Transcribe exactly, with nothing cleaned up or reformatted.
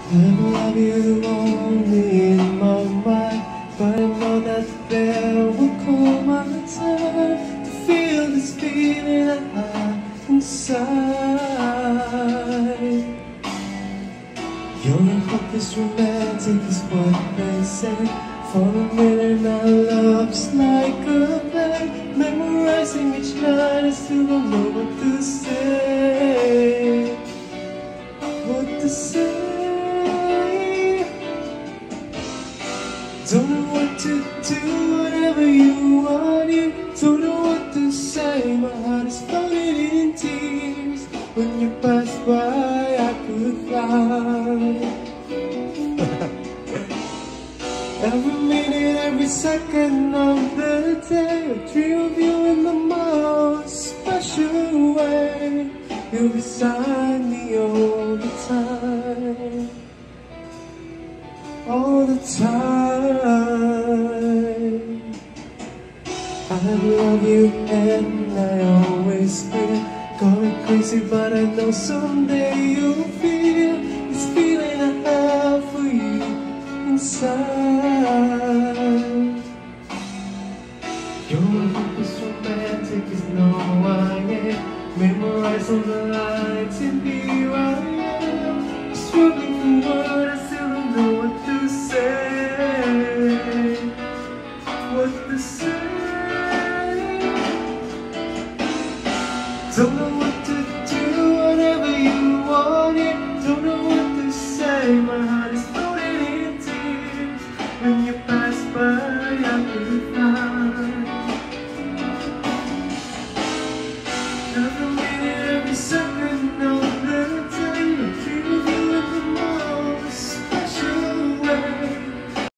I love you only in my mind, but I know that there will come a time to feel this feeling I have inside. Young and hopeless romantic is what they say. For a minute our love's like a play, memorizing each night, I still don't know what to say. What to say? Don't know what to do, whatever you want, you don't know what to say. My heart is floating in tears. When you pass by, I could fly. Every minute, every second of the day, I dream of you in the most special way. You're beside me all the time, all the time. I love you and I always feel going crazy, but I know someday you'll feel this feeling I have for you inside. Your love is romantic, is no I am. Memorize all the lines and here I am, struggling for words, I still don't know what to say. What to say? Don't know what to do, whatever you want it. Don't know what to say, my heart